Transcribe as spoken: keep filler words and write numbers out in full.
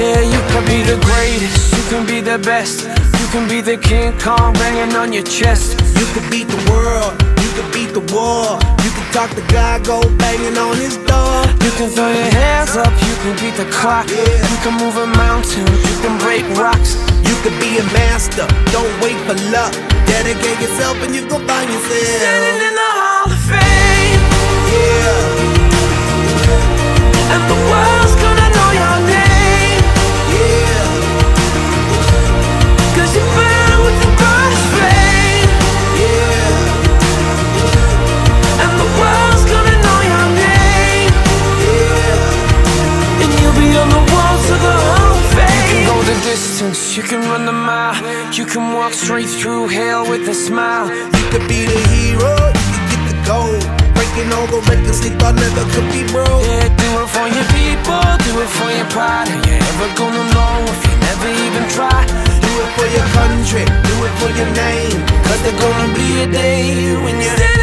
Yeah, you can be the greatest, you can be the best, you can be the King Kong banging on your chest. You could beat the world, you could beat the war, you can talk to God, go banging on his door. You can throw your hands up, you can beat the clock, yeah. You can move a mountain, you can break rocks. You could be a master, don't wait for luck. Dedicate yourself and you gon' find yourself standing in the Hall of Fame. Yeah. And the world's gonna know your name. Yeah. Cause you burn with the brightest flame. Yeah. And the world's gonna know your name. Yeah. And you'll be on the walls of the Hall of Fame. You can go the distance, you can run the mile, you can walk straight through hell with a smile. You could be the hero, you can get the gold, breaking all the records they thought never could be broke. Yeah, do it for your people, do it for your pride. Are you ever gonna know if you never even try? Do it for your country, do it for your name, cause there's gonna be a day when you're